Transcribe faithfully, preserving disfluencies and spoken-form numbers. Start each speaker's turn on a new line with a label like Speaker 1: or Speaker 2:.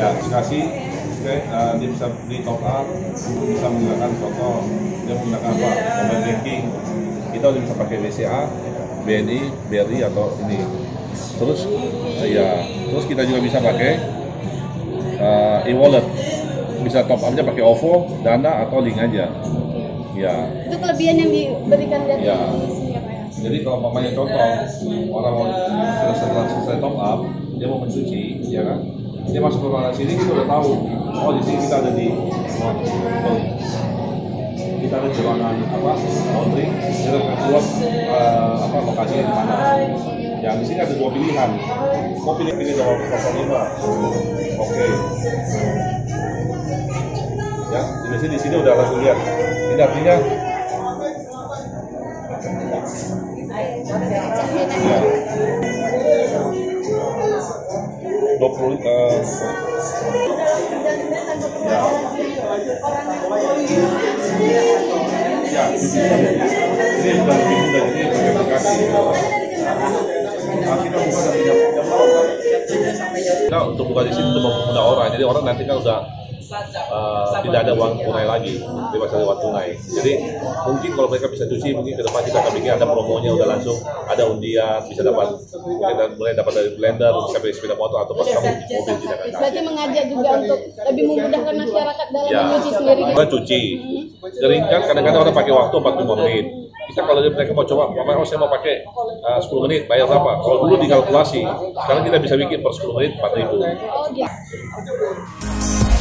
Speaker 1: Ya, aplikasi, oke, uh, dia bisa di top up, bisa menggunakan contoh, dia menggunakan apa? Mobile banking. Kita udah bisa pakai B C A, B N I, B R I atau ini. Terus, uh, ya, terus kita juga bisa pakai uh, e-wallet. Bisa top up-nya pakai O V O, Dana atau link aja. Ya.
Speaker 2: Itu kelebihan yang diberikan dari
Speaker 1: ya.
Speaker 2: sini ya Pak ya?
Speaker 1: Jadi kalau mamanya contoh, orang mau sudah setelah selesai top up, dia mau mencuci, ya kan? Dia masuk ke ruangan sini, kita udah tahu. Oh, di sini kita ada di ruangan kita ada di ruangan apa? Laundry. Kita akan keluar uh, apa lokasinya di mana? Ya, di sini ada dua pilihan. Mau pilih pilih nomor nol lima. Oke. Ya, di sini di sini udah langsung lihat. Ini artinya ya. dua puluh uh, ya. Ya, di sini ini sudah lebih mudah, jadi pakai aplikasi. Nah, kita buka dari jam Nah, untuk buka di sini untuk mempermudah orang, jadi orang nanti kan udah uh, tidak ada uang tunai lagi, dia masih ada uang tunai. Jadi mungkin kalau mereka bisa cuci, mungkin ke depan kita akan bikin ada promonya, udah langsung ada undian, bisa dapat mungkin mulai dapat dari blender, bisa beli sepeda motor atau pas kamu mobil tidak akan.
Speaker 2: Berarti mengajak juga untuk lebih memudahkan masyarakat dalam
Speaker 1: ya,
Speaker 2: mencuci sendiri.
Speaker 1: Orang cuci, keringkan kadang-kadang orang pakai waktu empat puluh lima menit. Kita kalau mereka mau coba, oh saya mau pakai uh, sepuluh menit, bayar berapa? Kalau dulu dikalkulasi, sekarang kita bisa bikin per sepuluh menit empat ribu.
Speaker 2: Oh, gitu.